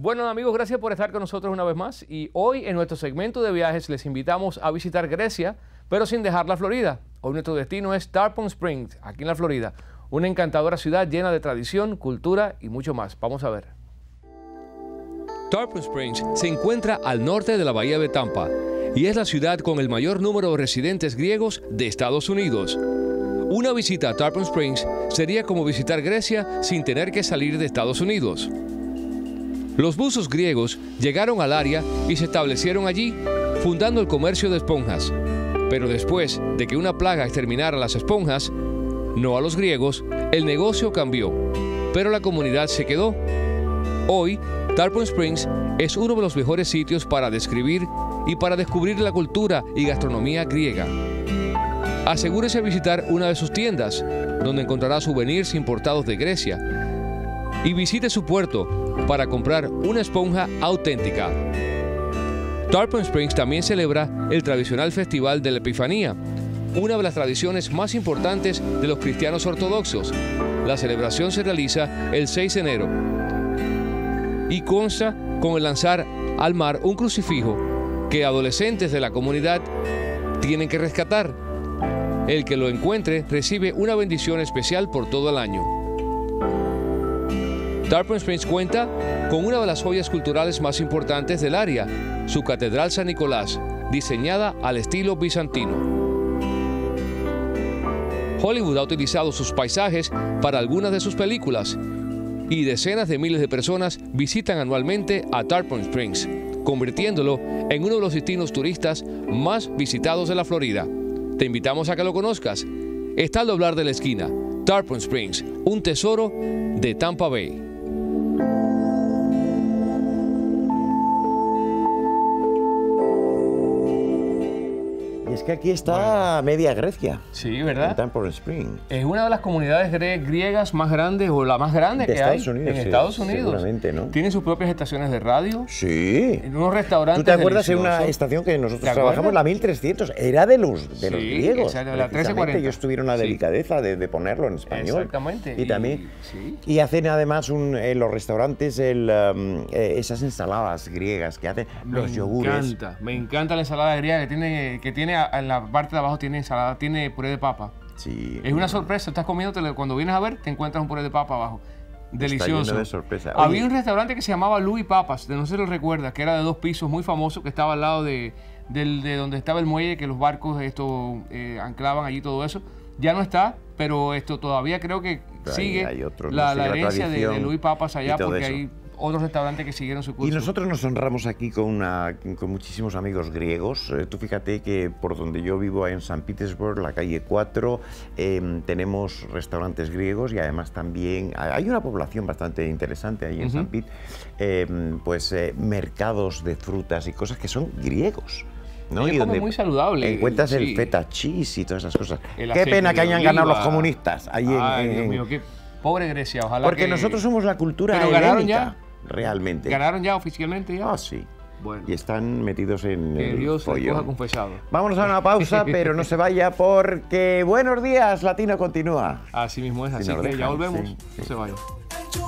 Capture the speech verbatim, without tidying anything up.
Bueno, amigos, gracias por estar con nosotros una vez más. Y hoy en nuestro segmento de viajes les invitamos a visitar Grecia, pero sin dejar la Florida. Hoy nuestro destino es Tarpon Springs, aquí en la Florida. Una encantadora ciudad llena de tradición, cultura y mucho más. Vamos a ver. Tarpon Springs se encuentra al norte de la bahía de Tampa y es la ciudad con el mayor número de residentes griegos de Estados Unidos. Una visita a Tarpon Springs sería como visitar Grecia sin tener que salir de Estados Unidos. Los buzos griegos llegaron al área y se establecieron allí, fundando el comercio de esponjas. Pero después de que una plaga exterminara las esponjas, no a los griegos, el negocio cambió, pero la comunidad se quedó. Hoy, Tarpon Springs es uno de los mejores sitios para describir y para descubrir la cultura y gastronomía griega. Asegúrese de visitar una de sus tiendas, donde encontrará souvenirs importados de Grecia, y visite su puerto para comprar una esponja auténtica. Tarpon Springs también celebra el tradicional Festival de la Epifanía, una de las tradiciones más importantes de los cristianos ortodoxos. La celebración se realiza el seis de enero y consta con el lanzar al mar un crucifijo que adolescentes de la comunidad tienen que rescatar. El que lo encuentre recibe una bendición especial por todo el año. Tarpon Springs cuenta con una de las joyas culturales más importantes del área, su Catedral San Nicolás, diseñada al estilo bizantino. Hollywood ha utilizado sus paisajes para algunas de sus películas y decenas de miles de personas visitan anualmente a Tarpon Springs, convirtiéndolo en uno de los destinos turistas más visitados de la Florida. Te invitamos a que lo conozcas. Está al doblar de la esquina, Tarpon Springs, un tesoro de Tampa Bay. Es que aquí está bueno. media Grecia. Sí, ¿verdad? En Tarpon Springs. Es una de las comunidades gre griegas más grandes o la más grande de que Estados hay Unidos, en sí, Estados Unidos. Seguramente, ¿no? Tienen sus propias estaciones de radio. Sí. En unos restaurantes. ¿Tú te acuerdas de deliciosos. una estación que nosotros trabajamos, la mil trescientos? Era de los, de los sí, griegos. Exacto, la trece cuarenta. Ellos tuvieron la delicadeza sí. de, de ponerlo en español. Exactamente. Y, y también. Sí. Y hacen además un, en los restaurantes el, um, eh, esas ensaladas griegas que hacen, me los yogures. Me encanta, me encanta la ensalada griega que tiene, que tiene en la parte de abajo tiene ensalada. Tiene puré de papa. Sí. Es una sorpresa. Estás comiendo, cuando vienes a ver, te encuentras un puré de papa abajo. Delicioso. Está lleno de sorpresa. Había un restaurante que se llamaba Louis Papas, de no sé si lo recuerdas, que era de dos pisos, muy famoso, que estaba al lado de, de, de donde estaba el muelle, que los barcos esto eh, anclaban allí, todo eso. Ya no está, pero esto todavía creo que pero sigue hay otro, la, no la herencia la de, de Louis Papas allá, porque eso. hay otros restaurantes que siguieron su curso. Y nosotros nos honramos aquí con, una, con muchísimos amigos griegos. Eh, tú fíjate que por donde yo vivo, en San Petersburg, la calle cuatro, eh, tenemos restaurantes griegos y además también hay una población bastante interesante ahí en uh-huh. San Pete, eh, pues eh, mercados de frutas y cosas que son griegos. ¿no? Y donde muy saludable. Encuentras sí. el feta cheese y todas esas cosas. El qué pena que hayan ganado los comunistas. Ahí Ay, en, en, Dios mío, qué pobre Grecia, ojalá Porque que... nosotros somos la cultura Pero helénica. ganaron ya. Realmente. ¿Ganaron ya oficialmente? Ya? Ah, sí. Bueno. Y están metidos en que el Dios pollo. les coja confesado. Vámonos a una pausa, pero no se vaya porque Buenos Días Latino continúa. Así mismo es, así que ya volvemos. Sí, no sí. se vaya.